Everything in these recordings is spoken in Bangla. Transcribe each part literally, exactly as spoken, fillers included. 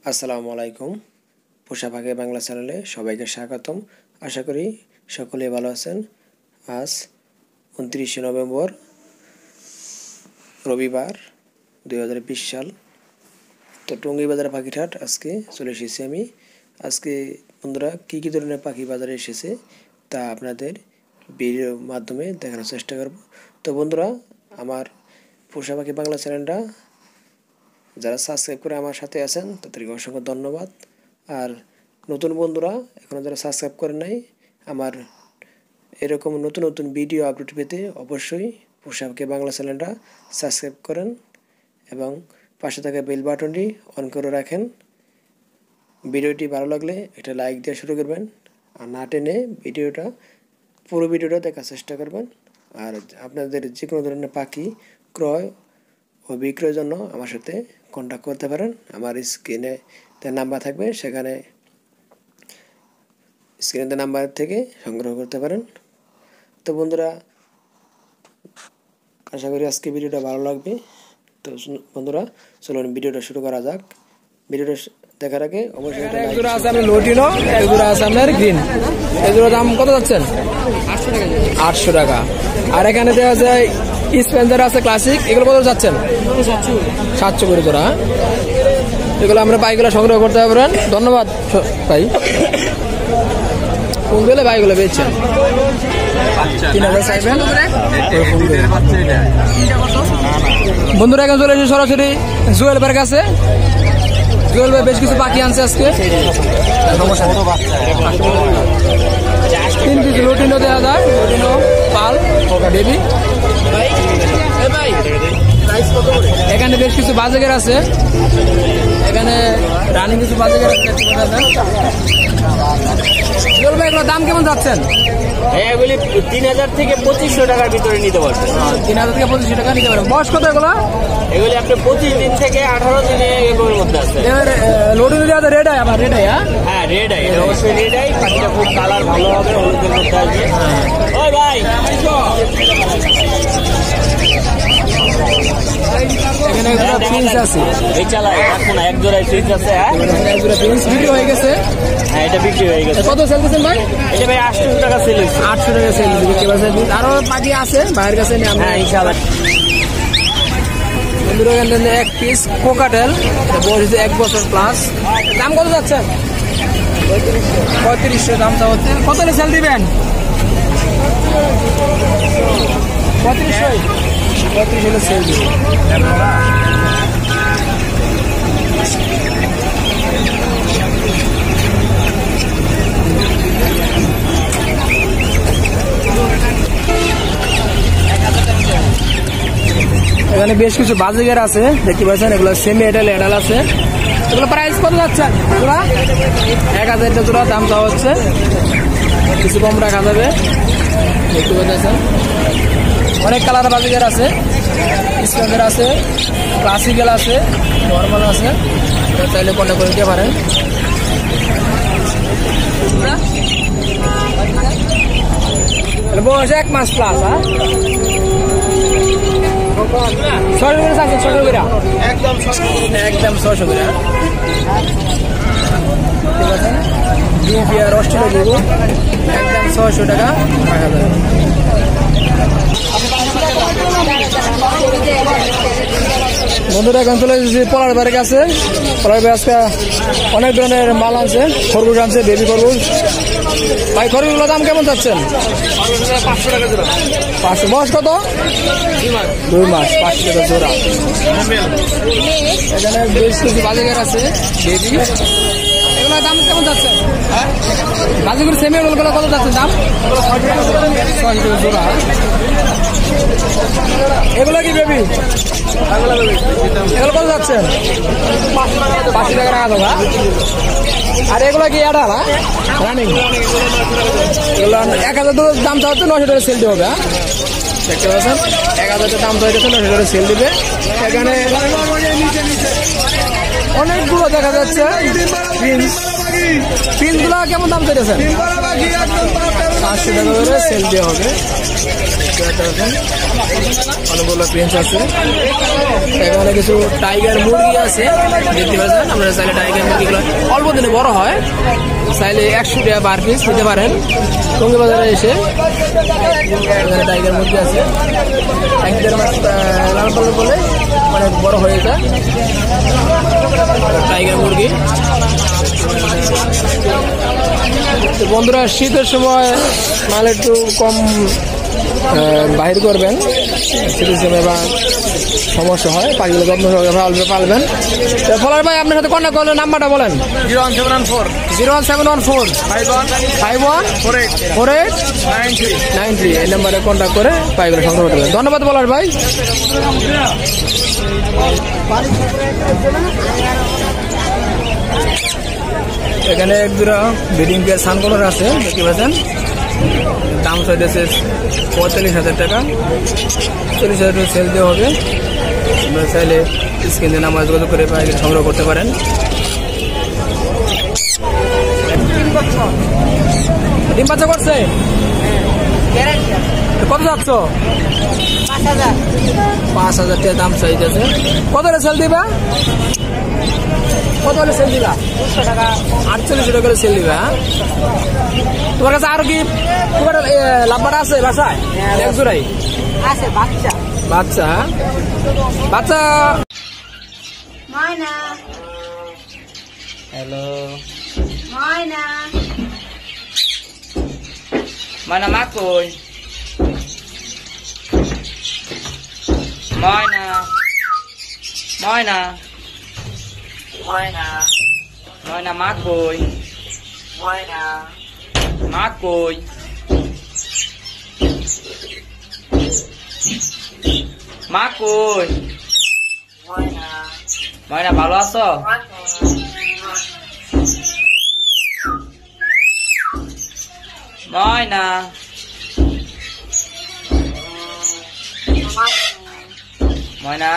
আসসালামু আলাইকুম। পোষা পাখি বাংলা চ্যানেলে সবাইকে স্বাগতম। আশা করি সকলেই ভালো আছেন। আজ উনত্রিশে নভেম্বর রবিবার দুই হাজার বিশ সাল। তো টঙ্গী বাজার পাখিরহাট আজকে চলে এসেছি আমি। আজকে বন্ধুরা কী কী ধরনের পাখি বাজারে এসেছে তা আপনাদের ভিডিওর মাধ্যমে দেখানোর চেষ্টা করব। তো বন্ধুরা, আমার পোষা পাখি বাংলা চ্যানেলটা যারা সাবস্ক্রাইব করে আমার সাথে আছেন তাদেরকে অসংখ্য ধন্যবাদ। আর নতুন বন্ধুরা এখনও যারা সাবস্ক্রাইব করেন নাই, আমার এরকম নতুন নতুন ভিডিও আপডেট পেতে অবশ্যই পোষা পাখি বাংলা চ্যানেলটা সাবস্ক্রাইব করেন এবং পাশে থাকা বেল বাটনটি অন করে রাখেন। ভিডিওটি ভালো লাগলে একটা লাইক দিয়ে শুরু করবেন, আর না টেনে ভিডিওটা পুরো ভিডিওটা দেখার চেষ্টা করবেন। আর আপনাদের যে কোনো ধরনের পাখি ক্রয় ও বিক্রয়ের জন্য আমার সাথে কন্ট্যাক্ট করতে পারেন। আমার স্ক্রিনে নাম্বার থাকবে, সেখানে স্ক্রিনে নাম্বার থেকে সংগ্রহ করতে পারেন। তো বন্ধুরা, আশা করি আজকে ভিডিওটা ভালো লাগবে। তো বন্ধুরা চলুন ভিডিওটা শুরু করা যাক। ভিডিওটা দেখার আগে অবশ্যই এক জোড়া আছে আপনার লোটিনো, এক জোড়া আছে আপনার গ্রিন। এই জোড়া দাম কত যাচ্ছেন? আটশো টাকা। আটশো টাকা। আর এখানে দেওয়া যায় স্পেন্সার আছে ক্লাসিক, এগুলো কত যাচ্ছেন? সাতশো করে জোড়া। এগুলো আমরা বাইকগুলো সংগ্রহ করতে পারেন। ধন্যবাদ ভাই। কোন দিলে বাইকগুলো বেচছেন? তিন হাজার চাইবেন। বন্ধুরা এখন চলে এসে সরাসরি জুয়েল ভাইয়ের কাছে। জুয়েল ভাই বেশ কিছু পাখি আনছে আজকে। তিন পিস লোটিনো দেওয়া যায়, লোটিনো পাল বেবি। এখানে বেশ কিছু বাজেগের আছে, এখানে রানিং কিছু বাজেগের আছে। জুয়েল ভাই এগুলোর দাম কেমন যাচ্ছেন? এগুলি তিন হাজার থেকে পঁচিশশো টাকার ভিতরে নিতে পারবেন। তিন হাজার থেকে পঁচিশশো টাকা নিতে পারবেন। বয়স কত এগুলো? এগুলি আপনি পঁচিশ দিন থেকে আঠারো দিনে এগুলোর মধ্যে আছে। লোডিং দেওয়া রেড আই, আবার রেড আই। হ্যাঁ রেড আই, অবশ্যই রেড আই। পাখিটা খুব কালার ভালো হবে, হলুদের মধ্যে আসবে। ওই ভাই এই চালাই এখন এক জোড়ায় ফ্রিজ আছে। হ্যাঁ এক জোড়া প্রিন্স বিক্রি হয়ে গেছে। হ্যাঁ এটা বিক্রি হয়ে গেছে। কত সেল দিচ্ছেন ভাই? এটা ভাই আটশো টাকা সেল হয়েছে। আটশো টাকা সেল দিচ্ছে। আরো পাখি আছে ভাইয়ের কাছে। হ্যাঁ ইনশাআল্লাহ। এক পিস কোকাটেল, বয়স এক বছর প্লাস। দাম কত যাচ্ছেন? পঁয়ত্রিশশো দামটা হচ্ছে। কত সেল দিবেন? পঁয়ত্রিশশো পঁয়ত্রিশ হলে সেল দিবেন। এখানে বেশ কিছু বাজিগার আছে, দেখতে পাচ্ছেন। এগুলো সেমি এডাল এডাল আছে। এগুলো প্রাইস কত যাচ্ছে? জোড়া এক হাজার জোড়া দাম দেওয়া হচ্ছে। কিছু কম রাখা যাবে, দেখতে পাচ্ছেন। অনেক কালার বাজিগার আছে, স্পেন্সার আছে, ক্লাসিক্যাল আছে, নর্মাল আছে। চাইলে কন্ট্যাক্ট করে দিতে পারেন। বয়স এক মাস প্লাস। হ্যাঁ ছশো করে থাকছে, ছশো করে একদম একদম ছশো করে। ঠিক আছে, বিয়ার অস্ট্রেলিয়া দেবো একদম ছয়শো টাকা রাখা যাবে। বন্ধুরা এখন চলে এসেছি পলার বাড়ির কাছে। পলার বাড়ি আজকে অনেক ধরনের মাল আনছে, খরগোশ আনছে, বেবি খরগোশ। ভাই খরগোশগুলোর দাম কেমন চাচ্ছেন? পাঁচশো টাকা জোড়া। পাঁচশো। বয়স কত? দুই মাস। পাঁচশো টাকা জোড়া। এখানে বেশ কিছু বাজিগার আছে, বেবি। এগুলোর দাম কেমন যাচ্ছেন? বাজিগুলো সেমি এগুলো কত যাচ্ছে দাম? ছয়শো টাকা জোড়া। এগুলো কি বেবি? এগুলো কত যাচ্ছেন? পাঁচশো টাকা রাখা দেবা। আর এগুলো কি এটা না রানিং? এগুলো এক হাজার দাম চাচ্ছে, নশো টাকা সেল দিতে হবে। দেখতে পাচ্ছেন, এক হাজার দাম চাইতেছে, নশো টাকা সেল দিবে। এখানে অনেকগুলো দেখা যাচ্ছে প্রিন্স প্রিন্সগুলো কেমন দাম চাইতেছেন? পাঁচশো টাকা করে সেল দেওয়া হবে। অনেকগুলো প্রিন্স আছে, এখানে কিছু টাইগার মুরগি আছে দেখতে পাচ্ছেন। আপনারা চাইলে টাইগার মুরগিগুলো অল্প দিনে বড় হয়, চাইলে একশো টাকা পার পিস নিতে পারেন টঙ্গী বাজারে এসে। এখানে টাইগার মুরগি আছে, এক দেড় মাস লাল পালন করলে অনেক বড় হয়ে যায় টাইগার মুরগি। বন্ধুরা শীতের সময় মাল একটু কম বাহির করবেন, শীতের সময় বা সমস্যা হয়, পাখিগুলো যত্ন সহকারে পালবেন। ফলার ভাই আপনার সাথে কন্ট্যাক্ট করলে নাম্বারটা বলেন। Zero one seven one four zero one seven one four five one five one four eight four eight nine three nine three এই নাম্বারে কন্ট্যাক্ট করে পাখিগুলো সংগ্রহ করতে পারেন। ধন্যবাদ বলার ভাই। এখানে এক দুরা ব্রিডিং পেয়ার সানকলার আছে দেখতে পাচ্ছেন, দাম চাইতেছে পঁয়তাল্লিশ হাজার টাকা। চল্লিশ হাজার টাকা সেল দেওয়া হবে। আপনারা চাইলে স্ক্রিনে নাম্বার যোগাযোগ করে পাখি সংগ্রহ করতে পারেন। ডিম বাচ্চা করছে কত যাচ্ছ? পাঁচ হাজার টাকা দাম চাইতেছে। কত সেল দিবা? কত হলে সেল দিবা? আটচল্লিশ টাকা করে সেল দিবা। তোমার কাছে আরো কি লাভবার আছে বাসায়? এক জোড়াই আছে বাচ্চা বাচ্চা বাচ্চা ময়না হ্যালো ময়না ময়না মা কই? ময়না ময়না ময়না ময়না মা কই? ময়না মা কই? মা কই? ময়না ময়না ভালো আছো? ময়না ময়না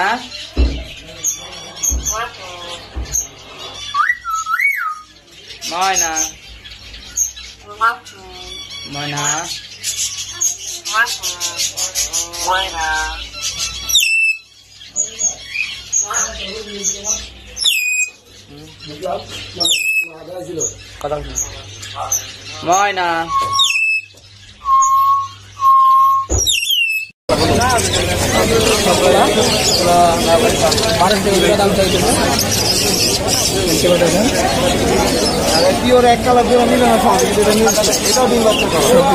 ময়না ময়না ময়না ময়না দাম চাইতেছে পিওর এক কালার পুরো মিলে না, এটাও দিন বাচ্চা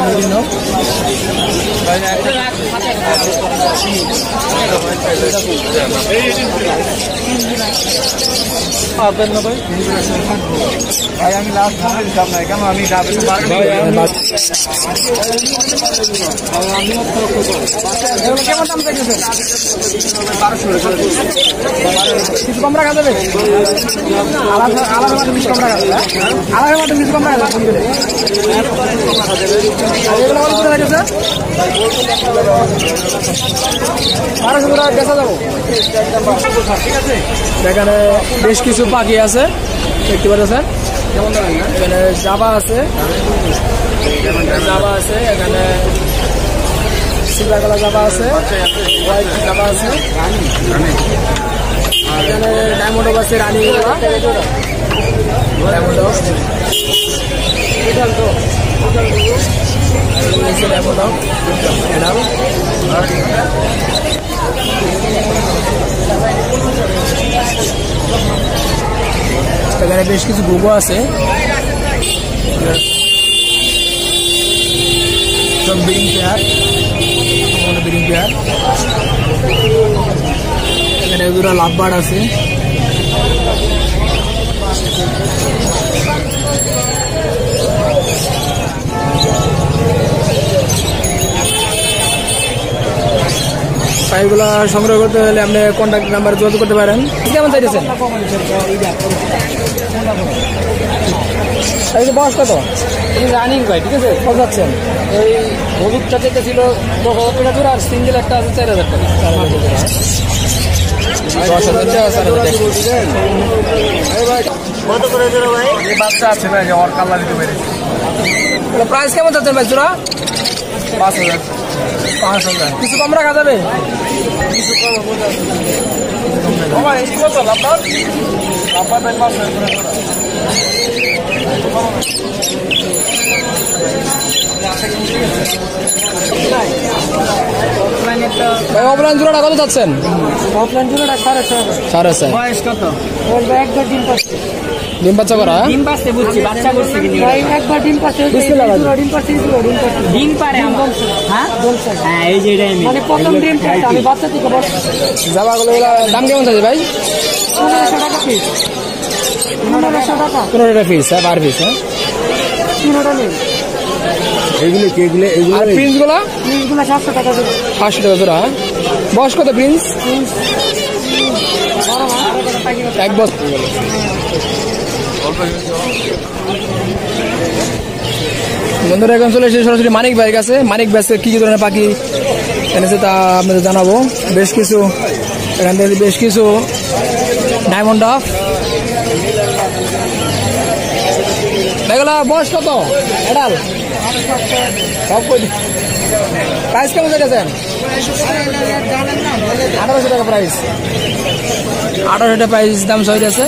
ভাই আমি লাস্ট ফোনে দিতাম না, কেন আমি কেমন দাম চাইতেছেন? কিছু কম রাখা যাবে? আলাদা আলাদা মাঠে কিছু কম রাখা যাবে? আলাদা মাঠে কিছু কম রাখা যাবে? এগুলো কত করে রাখেছে? বারোশো করে বেচা যাবো। এখানে বেশ কিছু পাখি আছে দেখতে পাচ্ছেন। এখানে জাবা আছে, জাবা আছে, এখানে সিলভার কালার জাবা আছে, হোয়াইট জাবা আছে, এখানে ডায়মন্ড আছে, রানী ডায়মন্ড এখানে বেশ কিছু গুগো আছে, সব ব্রিডিং পেয়ার, ব্রিডিং পেয়ার। এখানে দুটো লাভবার্ড আছে, পাইপগুলো সংগ্রহ করতে হলে আপনি কন্ট্যাক্ট নাম্বার যোগাযোগ করতে পারেন। কেমন চাইতেছেন? বয়স কত? রানিং ভাই, ঠিক আছে। কত যাচ্ছেন? ওই হলুদটা যেটা ছিল দশ হাজার টাকা জোড়া, আর সিঙ্গেল একটা আছে চার হাজার টাকা। দশ হাজার টাকা চার হাজার টাকা। কত করে জোড়া ভাই? এই বাচ্চা আছে ভাই ওর কালার দিতে পারে। তাহলে প্রাইস কেমন যাচ্ছে ভাই জোড়া? পাঁচ হাজার পাঁচ হাজার কিছু কম রাখা যাবে? কিছু কম এই কত আপনার আপনার ভাই পাঁচ হাজার করে জোড়া। ভাই অফলাইন জোড়াটা কত যাচ্ছেন? অফলাইন জোড়াটা সাড়ে ছয় সাড়ে ছয়। বয়স কত? একবার ডিম পাচ্ছে ডিম বাচ্চা করা? ডিম পাচ্ছে বুঝছি বাচ্চা করছে কি একবার ডিম পাচ্ছে ডিম পাচ্ছে ডিম পারে হ্যাঁ হ্যাঁ এই যে এটাই মানে প্রথম ডিম পাচ্ছে আমি বাচ্চা থেকে বড় জামাগুলো দাম কেমন আছে ভাই? পনেরোশো টাকা পিস পনেরোশো টাকা পনেরো টাকা পিস হ্যাঁ বার পিস হ্যাঁ পনেরোটা নেই এইগুলো কি এগুলো এগুলো আর প্রিন্স গুলো প্রিন্সগুলো সাতশো টাকা দেবে পাঁচশো টাকা জোড়া। বয়স কত প্রিন্স? এক বছর। বন্ধুরা এখন চলে এসেছে সরাসরি মানিক ভাইয়ের কাছে। মানিক ভাই কি কি ধরনের পাখি এনেছে তা আপনাদের জানাবো। বেশ কিছু এখান থেকে বেশ কিছু ডায়মন্ড ডাফ এগুলা বয়স কত? এডাল সব প্রাইস কেমন দেখেছেন? আঠারোশো টাকা প্রাইস আঠারোশো টাকা প্রাইস দাম সহ আছে।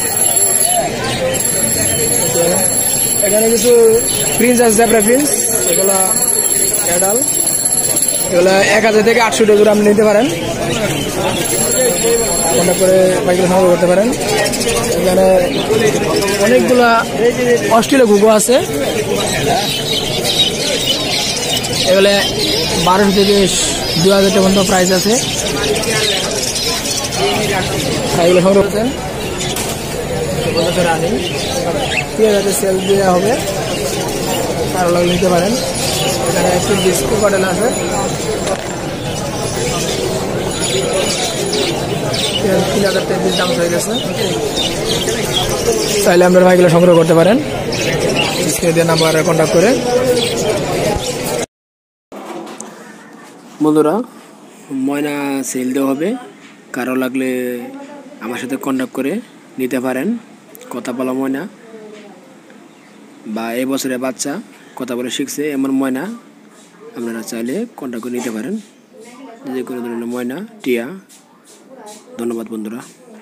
এখানে কিছু প্রিন্স আছে জেব্রা প্রিন্স এগুলা এডাল এগুলা এক হাজার থেকে আটশো টাকা করে আপনি নিতে পারেন। কন্ট্যাক্ট করে বাইকগুলো সংগ্রহ করতে পারেন। এখানে অনেকগুলা অস্ট্রেলিয়া ঘুঘু আছে এগুলো বারোশো থেকে দু হাজার টাকা পর্যন্ত প্রাইস আছে। এগুলো সংগ্রহ করছেন রানি তিন হাজার সেল দেওয়া হবে আরো লাগলে নিতে পারেন। এখানে একটু ডিসকো কটেল আছে তিন হাজার তেত্রিশ দাম হয়ে গেছে। চাইলে আপনার ভাইগুলো সংগ্রহ করতে পারেন স্ক্রিনে দেওয়া নাম্বারে কন্ট্যাক্ট করে। বন্ধুরা ময়না সেল দেওয়া হবে, কারো লাগলে আমার সাথে কন্ট্যাক্ট করে নিতে পারেন। কথা বলা ময়না বা এই বছরের বাচ্চা কথা বলে শিখছে এমন ময়না আপনারা চাইলে কন্ট্যাক্ট করে নিতে পারেন। যে কোনো ধরনের ময়না টিয়া। ধন্যবাদ বন্ধুরা।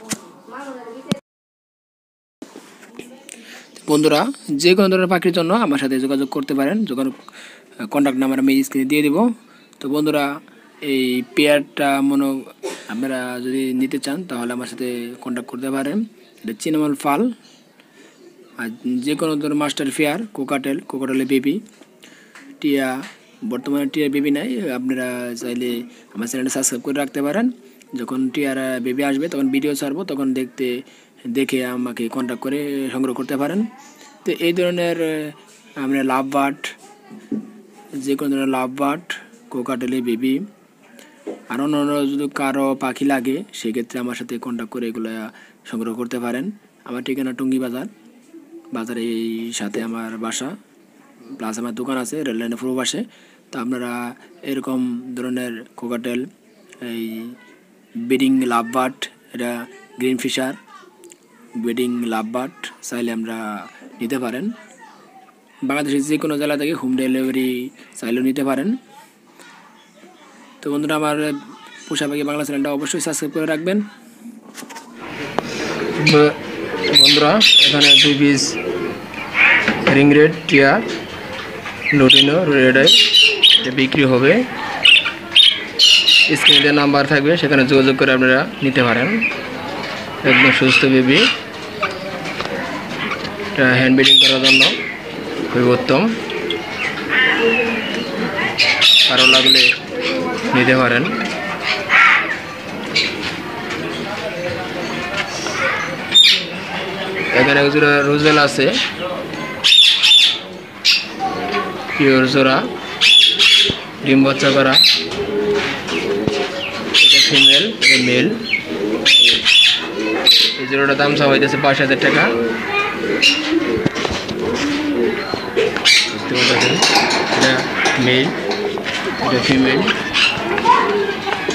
বন্ধুরা যে কোনো ধরনের পাখির জন্য আমার সাথে যোগাযোগ করতে পারেন, যখন কন্ট্যাক্ট নাম্বার আমি স্ক্রিনে দিয়ে দিব। তো বন্ধুরা এই পেয়ারটা মনে আপনারা যদি নিতে চান তাহলে আমার সাথে কন্ট্যাক্ট করতে পারেন। এটা চিনামল ফাল আর যে কোনো ধরনের মাস্টার ফেয়ার কোকাটেল কোকাটেলের বেবি টিয়া। বর্তমানে টিয়ার বেবি নাই, আপনারা চাইলে আমার চ্যানেলটা সাবস্ক্রাইব করে রাখতে পারেন। যখন টিয়ার বেবি আসবে তখন ভিডিও ছাড়বো, তখন দেখতে দেখে আমাকে কন্ট্যাক্ট করে সংগ্রহ করতে পারেন। তো এই ধরনের আমরা লাভ বার্ড যে কোনো ধরনের লাভ বার্ড কোকাটেলের বেবি আর অন্য যদি কারো পাখি লাগে সেক্ষেত্রে আমার সাথে কন্ট্যাক্ট করে এগুলো সংগ্রহ করতে পারেন। আমার ঠিকানা টুঙ্গি বাজার, বাজারে এই সাথে আমার বাসা প্লাস আমার দোকান আছে রেললাইনের পূর্ব পাশে। তো আপনারা এরকম ধরনের কোকাটেল এই ব্রিডিং লাভ বার্ড এটা green Fischer breeding love bird চাইলে আমরা নিতে পারেন। বাংলাদেশের যে কোনো জেলা থেকে হোম ডেলিভারি চাইলেও নিতে পারেন। তো বন্ধুরা আমার পোষা পাখি বাংলা চ্যানেলটা অবশ্যই সাবস্ক্রাইব করে রাখবেন। বন্ধুরা এখানে দুই পিস রিং রেড টিয়া লুটিনো রেড আই বিক্রি হবে। স্ক্রিনে নাম্বার থাকবে, সেখানে যোগাযোগ করে আপনারা নিতে পারেন। একদম সুস্থ বেবি, এটা হ্যান্ড ব্রিডিং করার জন্য খুবই উত্তম। কারো লাগলে নিতে পারেন। এখানে জোড়া রোজবেল আছে পিওর জোড়া ডিম বাচ্চা করা। এটা ফিমেল এটা মেল। এই জোড়াটার দাম সব হইতেছে পাঁচ হাজার টাকা। বুঝতে পারছেন, এটা মেল এটা ফিমেল।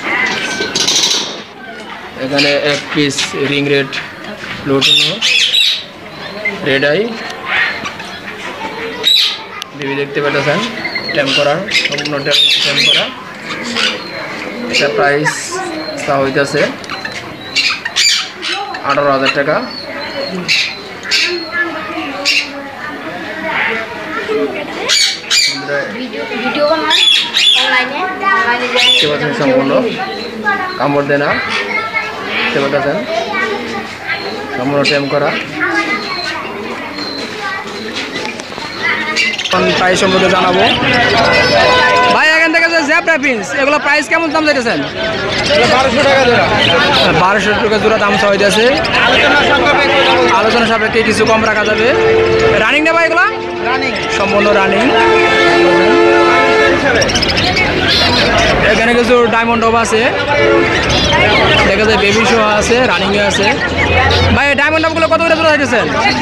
এখানে এক piece ring red lutino red eye baby দেখতে পেতেছেন, ট্যাম্প করার, সম্পূর্ণ ট্যাম্প করা। এটা প্রাইস তা হইতেছে আঠারো হাজার টাকা। সম্পূর্ণ কামড় দেনা দেখতে পাচ্ছেন, সম্পূর্ণ ট্যাম্প করা। প্রাইস সম্পর্কে জানাবো ভাই। এখান থেকে যে জ্যাবরা পিন্স এগুলো প্রাইস কেমন দাম চাইতেছেন? বারোশো টাকা জোড়া। বারোশো টাকা জোড়া দাম চাওয়া হইতেছে। আলোচনা সাপেক্ষে কিছু কম রাখা যাবে। রানিং না ভাই এগুলো? রানিং, সম্পূর্ণ রানিং। এখানে কিছু ডায়মন্ড অফ আছে, দেখা যায় বেবি শো আছে, রানিং এ আছে। ভাই ডায়মন্ড অফ গুলো কত করে জোড়া দিতেছেন?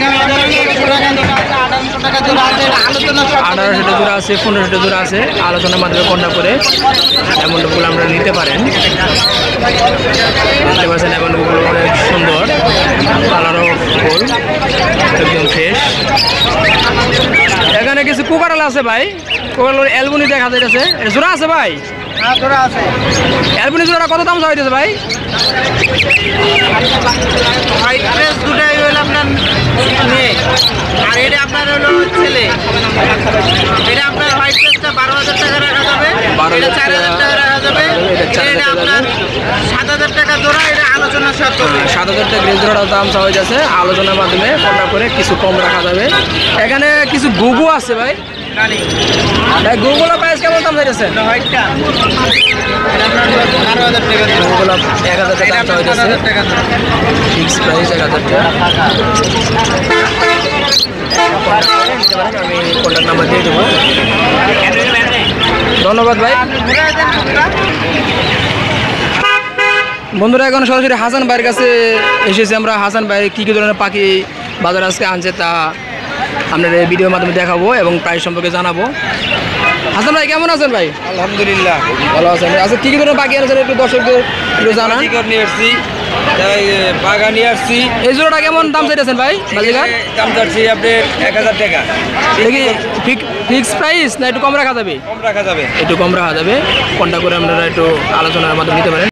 আঠারোশো জোড়া আছে, পনেরোশো জোড়া আছে। আলোচনার মাধ্যমে কন্ট্যাক্ট করে ডায়মন্ড অফ গুলো আমরা নিতে পারেন। দেখতে পাচ্ছেন ডায়মন্ড অফ গুলো অনেক সুন্দর, কালারও ফুল, একদম ফ্রেশ। এখানে কিছু কুকারাল আছে ভাই, কুকারাল অ্যালবুনি দেখা যাইতেছে। এটা জোড়া আছে ভাই? হ্যাঁ জোড়া আছে। অ্যালবুনি জোড়াটা কত দাম চাইতেছে ভাই? হোয়াইট ড্রেস দুটাই হলো আপনার মেয়ে, আর এটা আপনার হলো ছেলে। এটা আপনার হোয়াইট ড্রেসটা বারো হাজার টাকা রাখা যাবে, এটা চার হাজার টাকা রাখা যাবে। এটা আপনার সাত হাজার টাকা জোড়া, এটা আলোচনার সাথে সাত হাজার টাকা গ্রেস জোড়াটার দাম চাওয়া যাচ্ছে। আলোচনার মাধ্যমে কন্ট্যাক্ট করে কিছু কম রাখা যাবে। এখানে কিছু গুগু আছে ভাই, গুগুলো প্রাইস কেমন দাম চাইতেছেন? হোয়াইটটা এটা আপনার বারো হাজার টাকা, গুগুলো এক হাজার টাকা দাম চাওয়া যাচ্ছে। ফিক্স প্রাইস এক হাজার টাকা। আমি কন্ট্যাক্ট নাম্বার দিয়ে দেবো। ধন্যবাদ ভাই। বন্ধুরা এখন সরাসরি হাসান ভাইয়ের কাছে এসেছি আমরা। হাসান ভাই কী কী ধরনের পাখি বাজারে আজকে আনছে তা আপনাদের ভিডিওর মাধ্যমে দেখাবো এবং প্রাইস সম্পর্কে জানাবো। হাসান ভাই কেমন আছেন ভাই? আলহামদুলিল্লাহ ভালো আছেন। আচ্ছা কী কী ধরনের পাখি আনছেন একটু দর্শকদের একটু জানান। নিয়ে আসছি, বাগা নিয়ে আসছি। এই জোড়াটা কেমন দাম চাইতেছেন ভাই? বাজিকার দাম চাচ্ছি আপনার এক হাজার টাকা। দেখি ফিক্স প্রাইস না একটু কম রাখা যাবে? কম রাখা যাবে, একটু কম রাখা যাবে। কন্ট্যাক্ট করে আপনারা একটু আলোচনার মাধ্যমে নিতে পারেন।